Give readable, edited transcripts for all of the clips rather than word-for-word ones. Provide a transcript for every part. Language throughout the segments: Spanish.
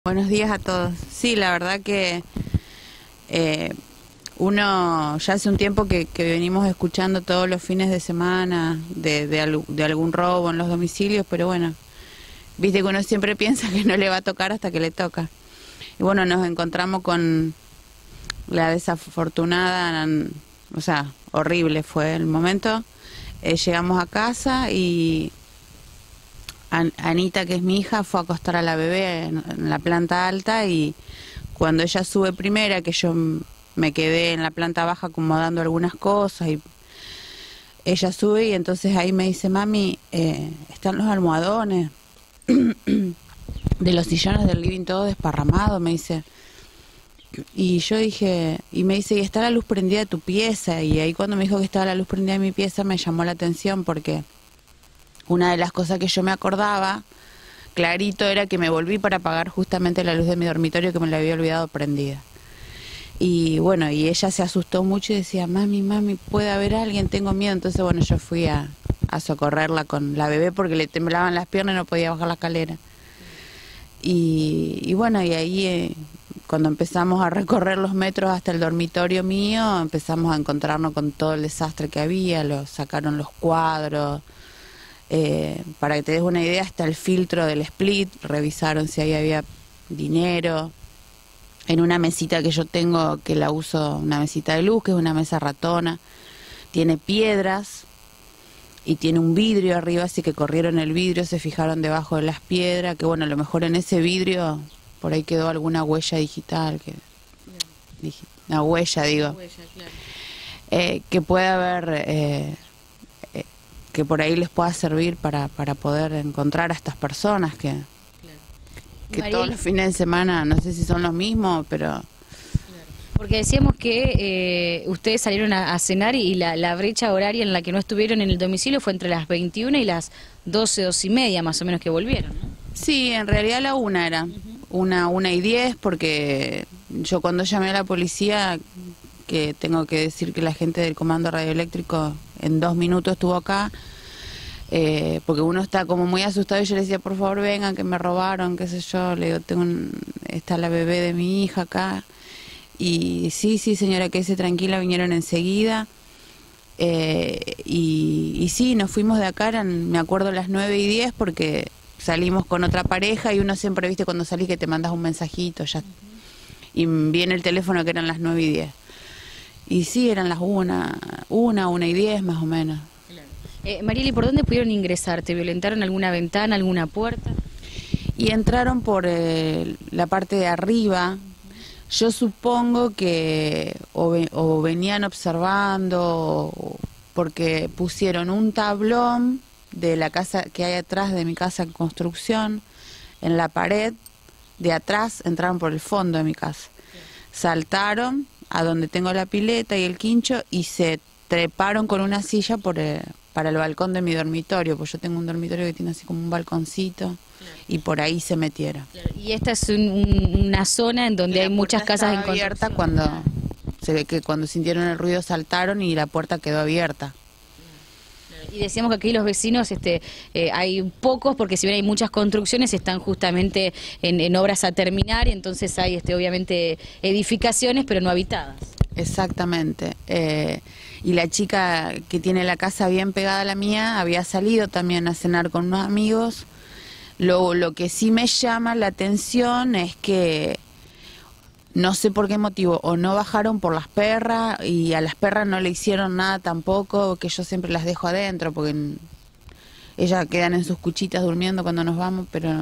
Buenos días a todos. Sí, la verdad que uno ya hace un tiempo que venimos escuchando todos los fines de semana de algún robo en los domicilios, pero bueno, viste que uno siempre piensa que no le va a tocar hasta que le toca. Y bueno, nos encontramos con la desafortunada, o sea, horrible fue el momento. Llegamos a casa y Anita, que es mi hija, fue a acostar a la bebé en la planta alta, y cuando ella sube primera, que yo me quedé en la planta baja acomodando algunas cosas, y ella sube y entonces ahí me dice: mami, están los almohadones de los sillones del living todo desparramado, me dice. Y yo dije, y me dice: y está la luz prendida de tu pieza. Y ahí cuando me dijo que estaba la luz prendida de mi pieza me llamó la atención, porque una de las cosas que yo me acordaba clarito era que me volví para apagar justamente la luz de mi dormitorio, que me la había olvidado prendida. Y bueno, y ella se asustó mucho y decía: mami, puede haber alguien, tengo miedo. Entonces bueno, yo fui a socorrerla con la bebé porque le temblaban las piernas y no podía bajar la escalera. Y bueno, y ahí cuando empezamos a recorrer los metros hasta el dormitorio mío, empezamos a encontrarnos con todo el desastre que había. Sacaron los cuadros. Para que te des una idea, hasta el filtro del split, revisaron si ahí había dinero. En una mesita que yo tengo, que la uso, una mesita de luz, que es una mesa ratona, tiene piedras y tiene un vidrio arriba, así que corrieron el vidrio, se fijaron debajo de las piedras, que bueno, a lo mejor en ese vidrio por ahí quedó alguna huella digital, una huella, digo, que puede haber... que por ahí les pueda servir para poder encontrar a estas personas que todos los fines de semana, no sé si son los mismos, pero... Porque decíamos que ustedes salieron a cenar y la brecha horaria en la que no estuvieron en el domicilio fue entre las 21 y las 12:30 más o menos que volvieron, ¿no? Sí, en realidad la una era, una y 10, porque yo cuando llamé a la policía, que tengo que decir que la gente del Comando Radioeléctrico en 2 minutos estuvo acá, porque uno está como muy asustado, y yo le decía: por favor vengan, que me robaron, qué sé yo, le digo, está la bebé de mi hija acá, y sí señora, quédese tranquila, vinieron enseguida, y sí, nos fuimos de acá, me acuerdo las 9:10, porque salimos con otra pareja, y uno siempre, viste, cuando salís que te mandas un mensajito, ya, y viene el teléfono que eran las 9:10. Y sí, eran las 1:10 más o menos. Marieli, ¿por dónde pudieron ingresar? ¿Te violentaron alguna ventana, alguna puerta? Y entraron por la parte de arriba. Yo supongo que o venían observando, porque pusieron un tablón de la casa que hay atrás de mi casa en construcción, en la pared de atrás, entraron por el fondo de mi casa. Saltaron a donde tengo la pileta y el quincho, y se treparon con una silla para el balcón de mi dormitorio, pues yo tengo un dormitorio que tiene así como un balconcito, y por ahí se metieron. Y esta es una zona en donde hay muchas casas en abierta. Cuando se ve que cuando sintieron el ruido saltaron y la puerta quedó abierta. Y decíamos que aquí los vecinos, hay pocos, porque si bien hay muchas construcciones, están justamente en obras a terminar, y entonces hay obviamente edificaciones, pero no habitadas. Exactamente. Y la chica que tiene la casa bien pegada a la mía había salido también a cenar con unos amigos. Lo que sí me llama la atención es que no sé por qué motivo, o no bajaron por las perras, y a las perras no le hicieron nada tampoco, que yo siempre las dejo adentro, porque ellas quedan en sus cuchitas durmiendo cuando nos vamos, pero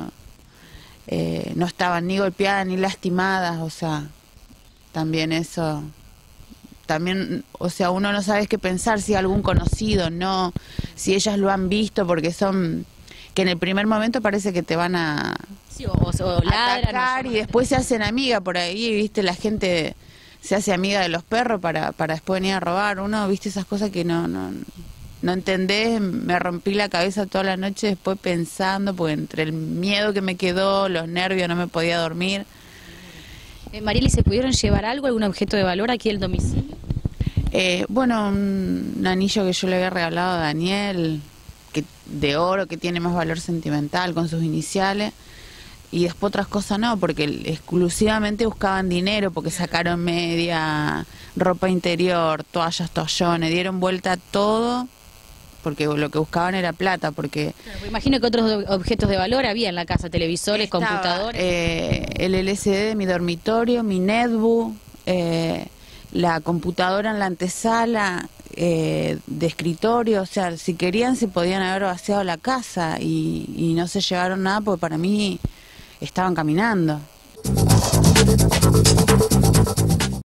no estaban ni golpeadas ni lastimadas, o sea, también eso, también, o sea, uno no sabe qué pensar, si algún conocido, no, si ellas lo han visto, porque son, que en el primer momento parece que te van a... Sí, o ladran, y después se hacen amiga por ahí, viste, la gente se hace amiga de los perros para después venir a robar. Uno, viste, esas cosas que no entendés. Me rompí la cabeza toda la noche después pensando, porque entre el miedo que me quedó, los nervios, no me podía dormir. Marieli, ¿se pudieron llevar algo, algún objeto de valor aquí al domicilio? Bueno, un anillo que yo le había regalado a Daniel, de oro, que tiene más valor sentimental, con sus iniciales. y después otras cosas no, porque exclusivamente buscaban dinero, porque sacaron media, ropa interior, toallas, toallones, dieron vuelta a todo, porque lo que buscaban era plata, porque... Claro, imagino que otros objetos de valor había en la casa, televisores, computadores. El LCD de mi dormitorio, mi netbook, la computadora en la antesala, de escritorio, o sea, si querían se podían haber vaciado la casa y no se llevaron nada porque para mí estaban caminando.